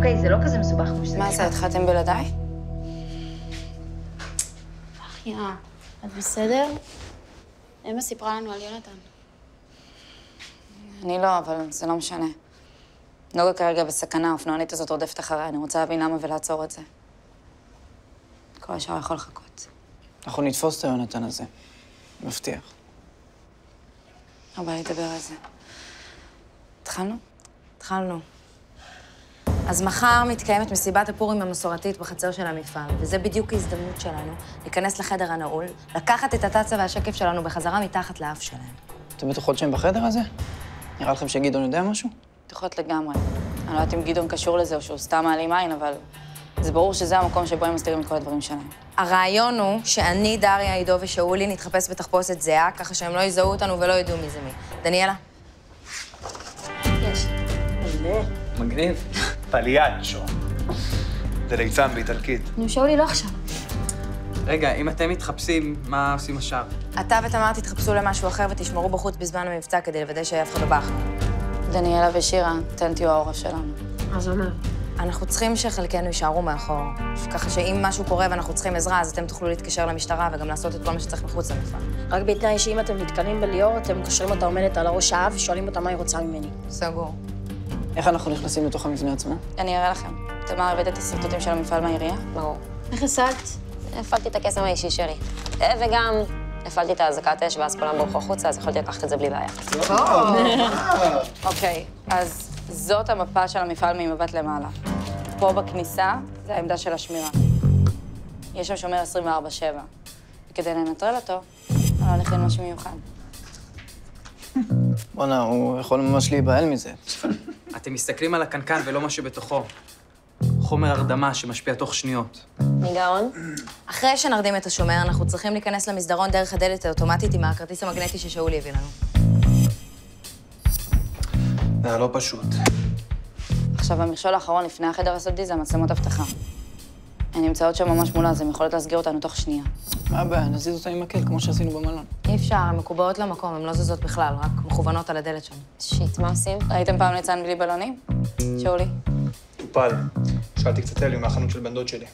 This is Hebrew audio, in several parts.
אוקיי, זה לא כזה מסובך כמו שזה. מה זה, התחלתם בלעדיי? אחיה, את בסדר? אמא סיפרה לנו על יונתן. אני לא, אבל זה לא משנה. נוגה כרגע בסכנה, האופנוענית הזאת רודפת אחריה, אני רוצה להבין למה ולעצור את זה. כל השאר יכול לחכות. אנחנו נתפוס את היונתן הזה. מבטיח. לא בא לי לדבר על זה. התחלנו? התחלנו. אז מחר מתקיימת מסיבת הפורים המסורתית בחצר של המפעל, וזה בדיוק ההזדמנות שלנו להיכנס לחדר הנעול, לקחת את התצה והשקף שלנו בחזרה מתחת לאף שלהם. אתם בטוחות שהם בחדר הזה? נראה לכם שגדעון יודע משהו? בטוחות לגמרי. אני לא יודעת אם גדעון קשור לזה או שהוא סתם מעלים עין, אבל זה ברור שזה המקום שבו הם מסתירים את כל הדברים שלהם. הרעיון הוא שאני, דריה, עידו ושאולי נתחפש בתחפושת זהה, ככה שהם לא יזהו אותנו ולא ידעו מי זה מי. דניאלה? יש. מגניב. פליאצ'ו. זה ליצן באיטלקית. נו, שאולי לא עכשיו. רגע, אם אתם מתחפשים, מה עושים השאר? אתה ותמר תתחפשו למשהו אחר ותשמרו בחוץ בזמן המבצע כדי לוודא שאף אחד לא בא אחר. דניאלה ושירה, אתן תהיו העורף שלנו. מה זה אומר? אנחנו צריכים שחלקנו יישארו מאחור, ככה שאם משהו קורה ואנחנו צריכים עזרה, אז אתם תוכלו להתקשר למשטרה וגם לעשות את כל מה שצריך מחוץ למפעל. רק בתנאי שאם אתם נתקלים בליאור, אתם מקשרים אותה עומדת על הראש האף ושואלים אותה מה היא רוצה ממני. סגור. איך אנחנו נכנסים לתוך המבנה עצמו? אני אראה לכם. תמר, הבאת את הסרטוטים של המפעל מהעירייה? ברור. איך השגת? הפעלתי את הקסם האישי שלי. וגם הפעלתי את האזעקת אש, ואז כולם ברחו החוצה, אז יכולתי לקחת את זה בלי בעיה. אוקיי, אז זאת המפה של המפעל ממבט למעלה. פה בכניסה זה העמדה של השמירה. יש שם שומר 24/7. וכדי לנטרל אותו, אני הולך עם משהו מיוחד. בוא'נה, הוא יכול ממש להיבהל מזה. אתם מסתכלים על הקנקן ולא מה שבתוכו. חומר הרדמה שמשפיע תוך שניות. ניגרון? אחרי שנרדים את השומר, אנחנו צריכים להיכנס למסדרון דרך הדלת האוטומטית עם הכרטיס המגנטי ששאולי הביא לנו. זה היה לא פשוט. עכשיו, המכשול האחרון לפני החדר הסודי זה המצלמות אבטחה. הן נמצאות שם ממש מולה, אז הן יכולות להסגיר אותנו תוך שנייה. מה הבעיה? נזיז אותה עם מקל, כמו שעשינו במלון. אי אפשר, הן מקובעות למקום, הן לא זזות בכלל, רק מכוונות על הדלת שם. שיט, מה עושים? ראיתם פעם ליצן בלי בלונים? שאולי? טופל. שאלתי קצת אלי מהחנות של בן דוד שלי.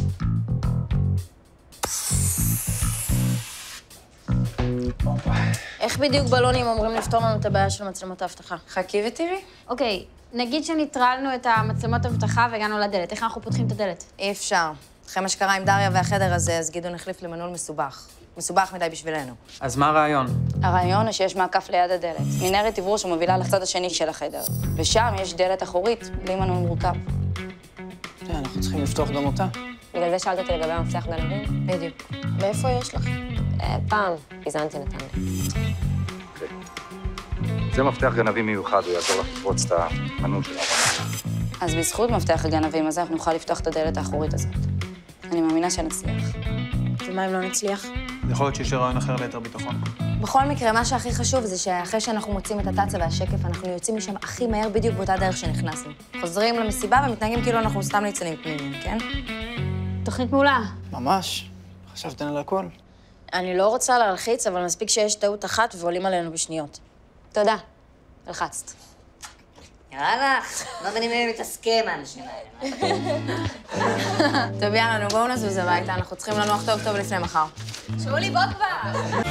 איך בדיוק בלונים אמורים לפתור לנו את הבעיה של מצלמות האבטחה? חכי ותראי. אוקיי, נגיד שניטרלנו את המצלמות אבטחה והגענו לדלת. איך אנחנו פותחים את הדלת? אי אפשר. אחרי מה שקרה עם דריה והחדר הזה, אז גדעון החליף למנעול מסובך. מסובך מדי בשבילנו. אז מה הרעיון? הרעיון הוא שיש מעקף ליד הדלת. מנהרת עברור שמובילה לצד השני של החדר. ושם יש דלת אחורית בלי מנעול מורכב. אנחנו צריכים לפתוח גם אותה. בגלל זה שאלת אותי לגבי המפתח גנבים? בדיוק. מאיפה יש לך? פעם, פיזנתי נתן לי. זה מפתח גנבים מיוחד, הוא יעזור לך לפרוץ את המנעול של העבודה. אז בזכות מפתח הגנבים הזה, אנחנו נוכל לפתוח את הדלת האחורית הזאת. אני מאמינה שנצליח. ומה אם לא נצליח? יכול להיות שיש רעיון אחר ליתר ביטחון. בכל מקרה, מה שהכי חשוב זה שאחרי שאנחנו מוצאים את התצה והשקף, אנחנו יוצאים משם הכי מהר בדיוק באותה דרך שנכנסנו. חוזרים למסיבה ומתנהגים כאילו אנחנו סתם ליצנים פנימיים, כן? תוכנית מעולה. ממש. חשבתן על הכל. אני לא רוצה להלחיץ, אבל מספיק שיש טעות אחת ועולים עלינו בשניות. תודה. הלחצת. יאללה, לא מבינים מי מתעסקים האנשים האלה. טוב, יאללה, בואו נזוז הביתה, אנחנו צריכים לנוח טוב לפני מחר. שאולי, בוא כבר!